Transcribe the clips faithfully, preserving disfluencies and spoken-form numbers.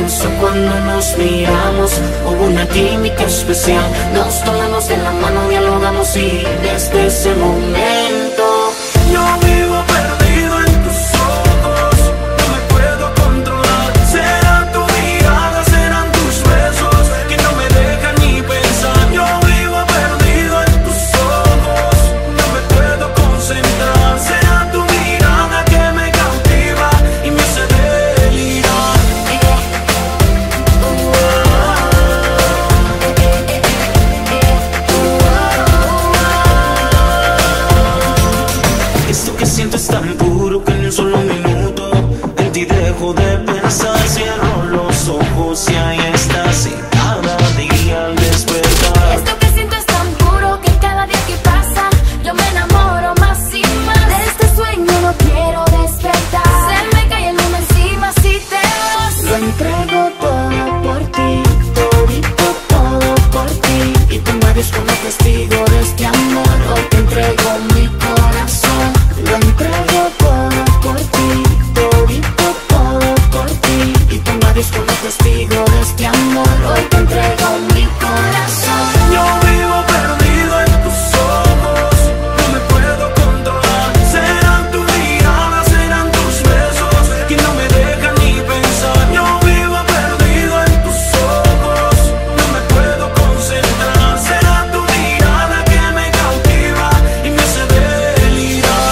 comenzó cuando nos miramos. Hubo una química especial, nos tomamos de la mano, dialogamos y desde ese momento yo vivo perdido en tus ojos. No me puedo controlar. Será tu mirada, serán tus besos que no me dejan ni pensar. Yo vivo perdido en tus ojos, no me puedo concentrar. Será tu mirada que me cautiva y me hace delirar. Esto que siento es tan puro que en un solo minuto en ti dejo de pensar. Cierro los ojos y ahí estás, y cada día al despertar. Esto que siento es tan puro que cada día que pasa yo me enamoro más y más. De este sueño no quiero despertar. Se me cae el mundo encima si te vas. Lo entrego todo por ti, todito todo por ti. Y tú me ves como testigo de este amor. Hoy te entrego mi corazón. Lo entrego todo por ti, todito todo por ti. Y tú me ves como testigo de este amor. Hoy te entrego mi corazón. Yo vivo perdido en tus ojos, no me puedo controlar. Serán tu mirada, serán tus besos que no me dejan ni pensar. Yo vivo perdido en tus ojos, no me puedo concentrar. Será tu mirada que me cautiva y me hace delirar.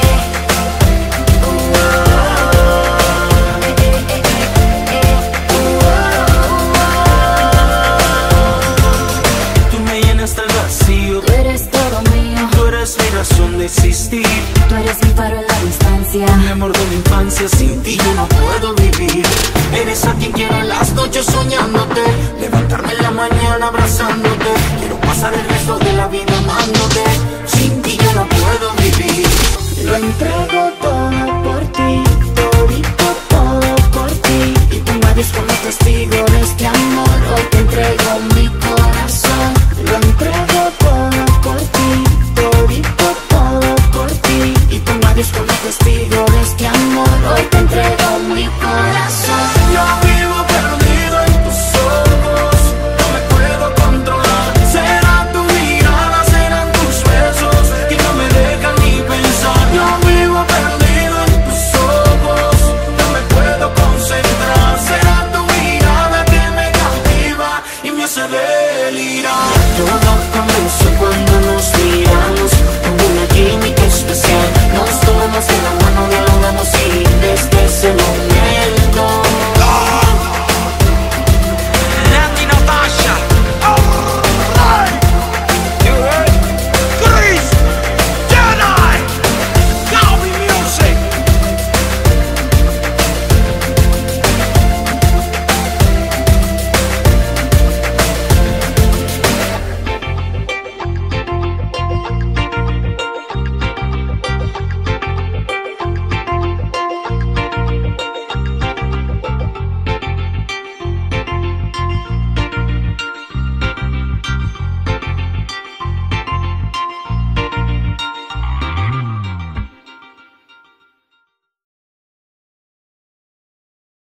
Tú me llenas el vacío, Tú eres todo mío, tú eres mi razón de existir. tú eres mi faro en la distancia. Mi amor de mi infancia, sin ti yo no puedo vivir. Eres a quien quiero en las noches soñándote, levantarme en la mañana abrazándote. Quiero pasar el resto de la vida amándote. Sin ti yo no puedo vivir. Lo entrego todo por ti, todito todo por ti. Y tú me ves como testigo de este amor. Hoy te entrego mi corazón. Lo entrego todo por ti, todito todo por ti. Y tú me ves como testigo de este amor. Hoy te entrego mi corazón. Yo vivo perdido en tus ojos, no me puedo controlar. Será tu mirada, serán tus besos que no me dejan ni pensar. Yo vivo perdido en tus ojos, no me puedo concentrar. Será tu mirada que me cautiva y me hace delirar. Toda